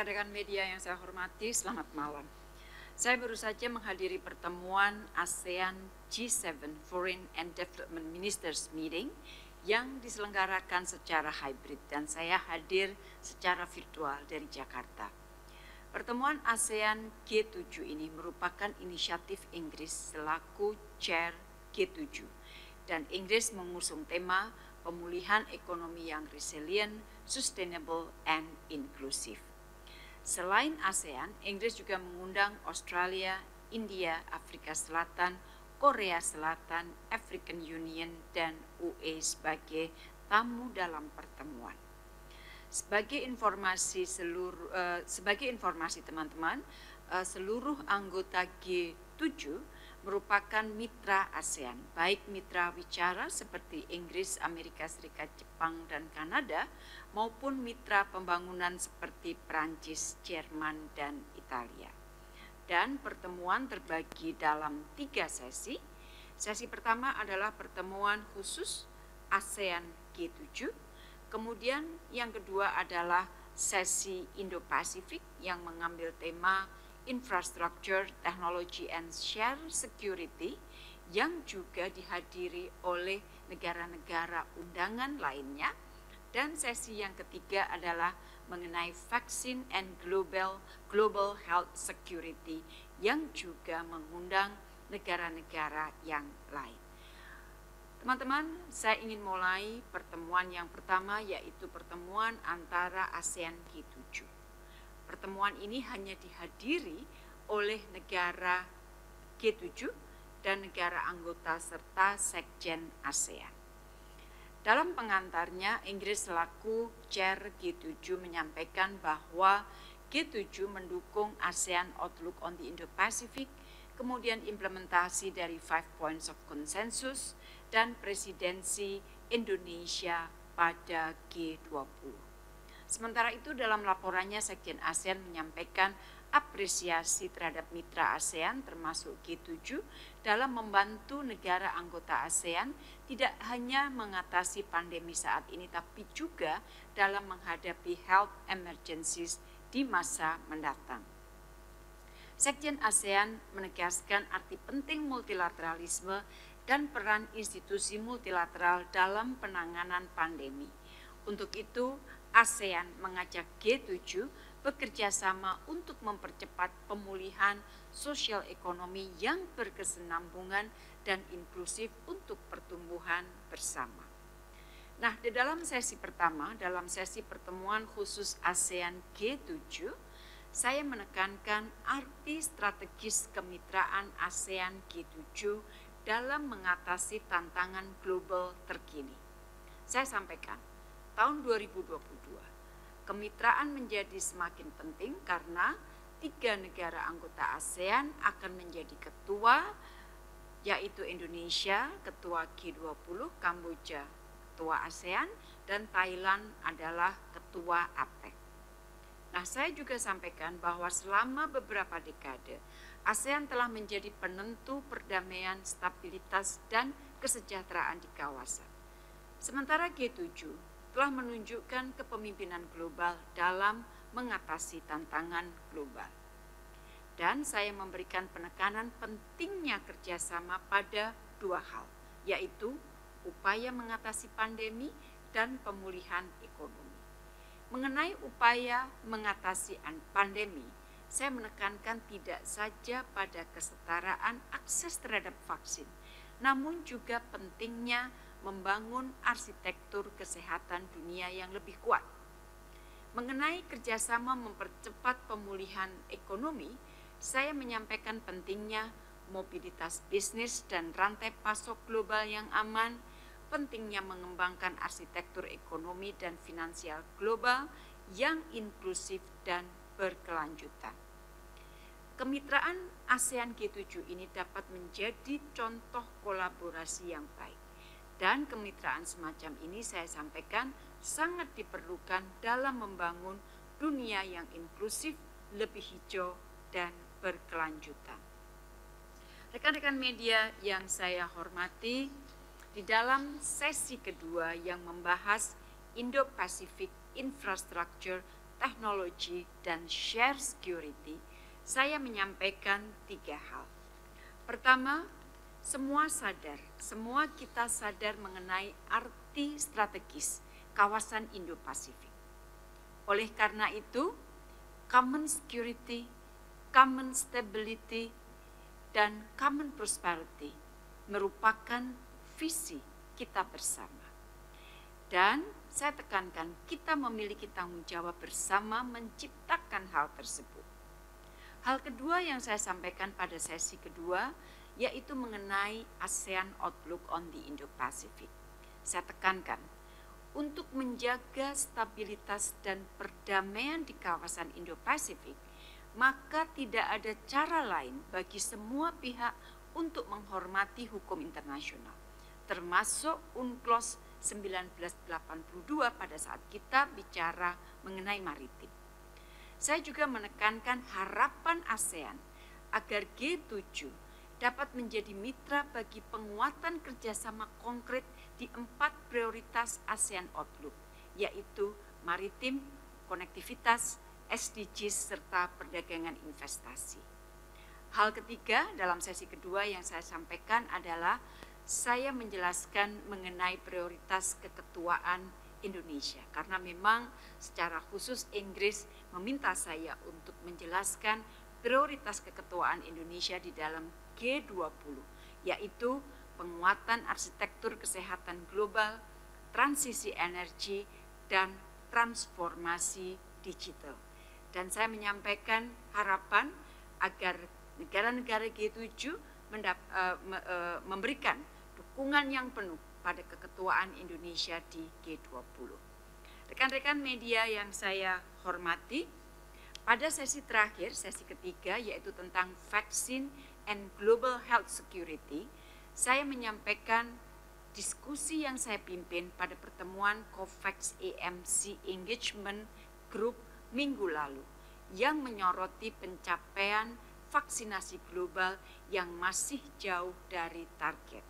Rekan-rekan media yang saya hormati, selamat malam. Saya baru saja menghadiri pertemuan ASEAN G7 Foreign and Development Ministers Meeting yang diselenggarakan secara hybrid dan saya hadir secara virtual dari Jakarta. Pertemuan ASEAN G7 ini merupakan inisiatif Inggris selaku Chair G7 dan Inggris mengusung tema pemulihan ekonomi yang resilient, sustainable, and inclusive. Selain ASEAN, Inggris juga mengundang Australia, India, Afrika Selatan, Korea Selatan, African Union, dan UE sebagai tamu dalam pertemuan. Sebagai informasi teman-teman, seluruh anggota G7 merupakan mitra ASEAN, baik mitra wicara seperti Inggris, Amerika Serikat, Jepang, dan Kanada, maupun mitra pembangunan seperti Prancis, Jerman, dan Italia. Dan pertemuan terbagi dalam 3 sesi. Sesi pertama adalah pertemuan khusus ASEAN G7, kemudian yang kedua adalah sesi Indo-Pasifik yang mengambil tema Infrastructure, Technology, and Shared Security yang juga dihadiri oleh negara-negara undangan lainnya. Dan sesi yang ketiga adalah mengenai Vaccine and Global Health Security yang juga mengundang negara-negara yang lain. Teman-teman, saya ingin mulai pertemuan yang pertama yaitu pertemuan antara ASEAN G7. Pertemuan ini hanya dihadiri oleh negara G7 dan negara anggota serta Sekjen ASEAN. Dalam pengantarnya, Inggris selaku Chair G7 menyampaikan bahwa G7 mendukung ASEAN Outlook on the Indo-Pacific, kemudian implementasi dari 5 Points of Consensus, dan presidensi Indonesia pada G20. Sementara itu dalam laporannya Sekjen ASEAN menyampaikan apresiasi terhadap mitra ASEAN termasuk G7 dalam membantu negara anggota ASEAN tidak hanya mengatasi pandemi saat ini tapi juga dalam menghadapi health emergencies di masa mendatang. Sekjen ASEAN menegaskan arti penting multilateralisme dan peran institusi multilateral dalam penanganan pandemi. Untuk itu, ASEAN mengajak G7 bekerja sama untuk mempercepat pemulihan sosial ekonomi yang berkesinambungan dan inklusif untuk pertumbuhan bersama. Nah, di dalam sesi pertama, dalam sesi pertemuan khusus ASEAN G7, saya menekankan arti strategis kemitraan ASEAN G7 dalam mengatasi tantangan global terkini. Saya sampaikan, tahun 2022, kemitraan menjadi semakin penting karena 3 negara anggota ASEAN akan menjadi ketua, yaitu Indonesia, ketua G20, Kamboja, ketua ASEAN, dan Thailand adalah ketua APEC. Nah, saya juga sampaikan bahwa selama beberapa dekade, ASEAN telah menjadi penentu perdamaian, stabilitas, dan kesejahteraan di kawasan. Sementara G7 telah menunjukkan kepemimpinan global dalam mengatasi tantangan global. Dan saya memberikan penekanan pentingnya kerjasama pada 2 hal, yaitu upaya mengatasi pandemi dan pemulihan ekonomi. Mengenai upaya mengatasi pandemi, saya menekankan tidak saja pada kesetaraan akses terhadap vaksin, namun juga pentingnya membangun arsitektur kesehatan dunia yang lebih kuat. Mengenai kerjasama mempercepat pemulihan ekonomi, saya menyampaikan pentingnya mobilitas bisnis dan rantai pasok global yang aman, pentingnya mengembangkan arsitektur ekonomi dan finansial global yang inklusif dan berkelanjutan. Kemitraan ASEAN G7 ini dapat menjadi contoh kolaborasi yang baik. Dan kemitraan semacam ini saya sampaikan sangat diperlukan dalam membangun dunia yang inklusif, lebih hijau, dan berkelanjutan. Rekan-rekan media yang saya hormati, di dalam sesi kedua yang membahas Indo-Pacific Infrastructure, teknologi, dan share security, saya menyampaikan 3 hal. Pertama, semua kita sadar mengenai arti strategis kawasan Indo-Pasifik. Oleh karena itu, common security, common stability, dan common prosperity merupakan visi kita bersama. Dan saya tekankan, kita memiliki tanggung jawab bersama menciptakan hal tersebut. Hal kedua yang saya sampaikan pada sesi kedua, yaitu mengenai ASEAN Outlook on the Indo-Pacific. Saya tekankan, untuk menjaga stabilitas dan perdamaian di kawasan Indo-Pasifik, maka tidak ada cara lain bagi semua pihak untuk menghormati hukum internasional, termasuk UNCLOS 1982 pada saat kita bicara mengenai maritim. Saya juga menekankan harapan ASEAN agar G7 dapat menjadi mitra bagi penguatan kerjasama konkret di 4 prioritas ASEAN Outlook, yaitu maritim, konektivitas, SDGs, serta perdagangan investasi. Hal ketiga dalam sesi kedua yang saya sampaikan adalah saya menjelaskan mengenai prioritas keketuaan Indonesia, karena memang secara khusus Inggris meminta saya untuk menjelaskan prioritas keketuaan Indonesia di dalam G20, yaitu penguatan arsitektur kesehatan global, transisi energi, dan transformasi digital. Dan saya menyampaikan harapan agar negara-negara G7 memberikan dukungan yang penuh pada keketuaan Indonesia di G20. Rekan-rekan media yang saya hormati, pada sesi terakhir, sesi ketiga, yaitu tentang vaksin and global health security, saya menyampaikan diskusi yang saya pimpin pada pertemuan COVAX AMC Engagement Group minggu lalu, yang menyoroti pencapaian vaksinasi global yang masih jauh dari target.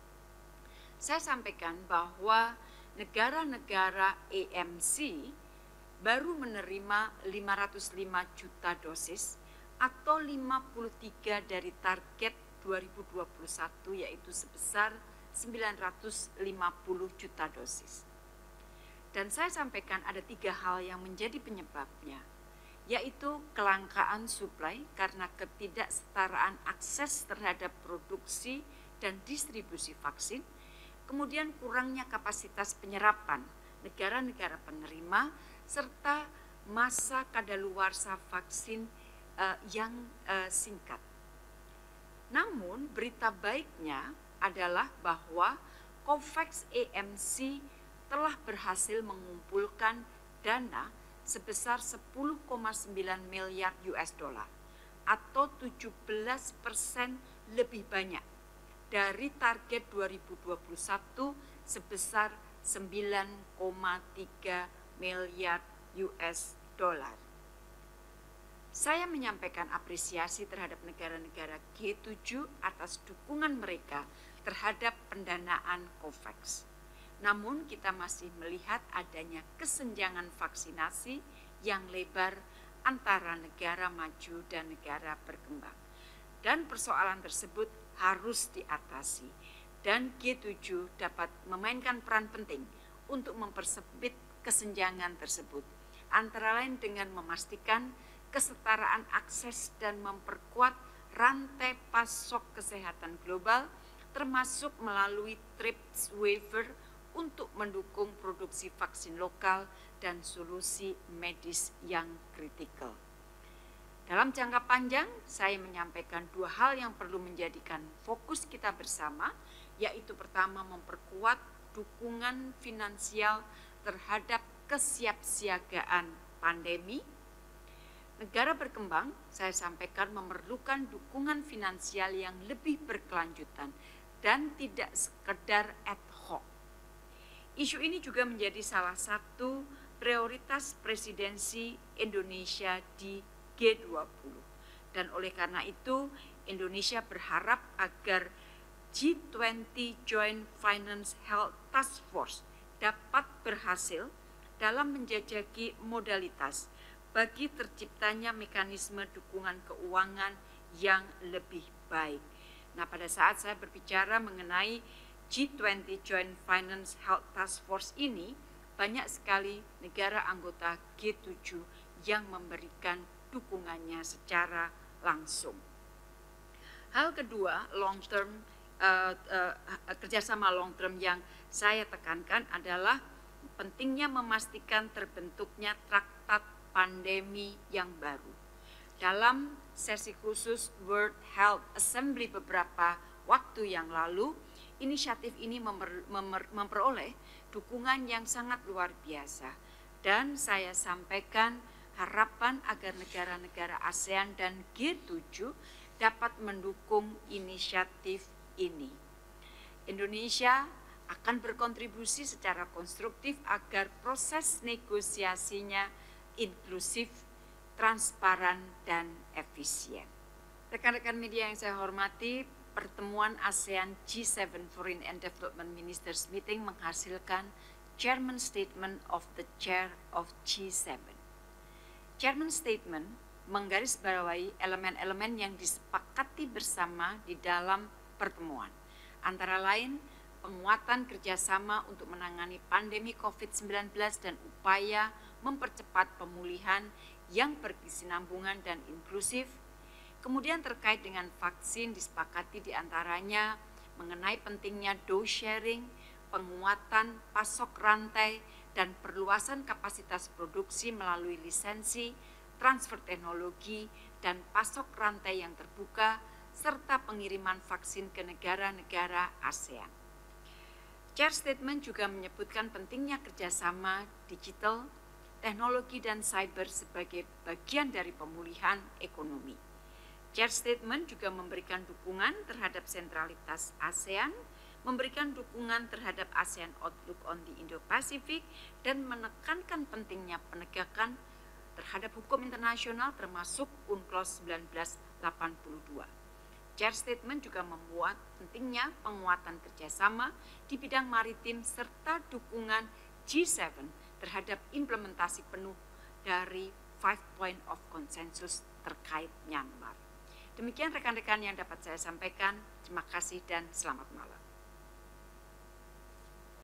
Saya sampaikan bahwa negara-negara AMC baru menerima 505 juta dosis atau 53 dari target 2021, yaitu sebesar 950 juta dosis. Dan saya sampaikan ada 3 hal yang menjadi penyebabnya, yaitu kelangkaan suplai karena ketidaksetaraan akses terhadap produksi dan distribusi vaksin, kemudian kurangnya kapasitas penyerapan negara-negara penerima, serta masa kadaluarsa vaksin yang singkat. Namun berita baiknya adalah bahwa COVAX AMC telah berhasil mengumpulkan dana sebesar 10,9 miliar US dollar atau 17% lebih banyak dari target 2021 sebesar 9,3 miliar US dollar. Saya menyampaikan apresiasi terhadap negara-negara G7 atas dukungan mereka terhadap pendanaan COVAX. Namun kita masih melihat adanya kesenjangan vaksinasi yang lebar antara negara maju dan negara berkembang. Dan persoalan tersebut harus diatasi. Dan G7 dapat memainkan peran penting untuk mempersempit kesenjangan tersebut. Antara lain dengan memastikan kesetaraan akses dan memperkuat rantai pasok kesehatan global, termasuk melalui TRIPS waiver untuk mendukung produksi vaksin lokal dan solusi medis yang kritikal. Dalam jangka panjang, saya menyampaikan 2 hal yang perlu menjadikan fokus kita bersama, yaitu pertama memperkuat dukungan finansial terhadap kesiapsiagaan pandemi. Negara berkembang, saya sampaikan, memerlukan dukungan finansial yang lebih berkelanjutan dan tidak sekedar ad hoc. Isu ini juga menjadi salah satu prioritas presidensi Indonesia di G20. Dan oleh karena itu, Indonesia berharap agar G20 Joint Finance Health Task Force dapat berhasil dalam menjajaki modalitas bagi terciptanya mekanisme dukungan keuangan yang lebih baik. Nah, pada saat saya berbicara mengenai G20 Joint Finance Health Task Force ini, banyak sekali negara anggota G7 yang memberikan dukungannya secara langsung. Hal kedua, kerjasama long term yang saya tekankan adalah pentingnya memastikan terbentuknya traktat pandemi yang baru. Dalam sesi khusus World Health Assembly beberapa waktu yang lalu, inisiatif ini memperoleh dukungan yang sangat luar biasa, dan saya sampaikan harapan agar negara-negara ASEAN dan G7 dapat mendukung inisiatif ini. Indonesia akan berkontribusi secara konstruktif agar proses negosiasinya inklusif, transparan, dan efisien. Rekan-rekan media yang saya hormati, pertemuan ASEAN G7 Foreign and Development Ministers Meeting menghasilkan Chairman Statement of the Chair of G7. Chairman Statement menggarisbawahi elemen-elemen yang disepakati bersama di dalam pertemuan, antara lain penguatan kerjasama untuk menangani pandemi COVID-19 dan upaya mempercepat pemulihan yang berkesinambungan dan inklusif. Kemudian terkait dengan vaksin disepakati diantaranya mengenai pentingnya dose sharing, penguatan pasok rantai, dan perluasan kapasitas produksi melalui lisensi, transfer teknologi, dan pasok rantai yang terbuka, serta pengiriman vaksin ke negara-negara ASEAN. Chair Statement juga menyebutkan pentingnya kerjasama digital, teknologi, dan cyber sebagai bagian dari pemulihan ekonomi. Chair Statement juga memberikan dukungan terhadap sentralitas ASEAN, memberikan dukungan terhadap ASEAN Outlook on the Indo-Pacific, dan menekankan pentingnya penegakan terhadap hukum internasional termasuk UNCLOS 1982. Chair Statement juga membuat pentingnya penguatan kerjasama di bidang maritim serta dukungan G7 terhadap implementasi penuh dari 5 Point of Consensus terkait Myanmar. Demikian rekan-rekan yang dapat saya sampaikan. Terima kasih dan selamat malam.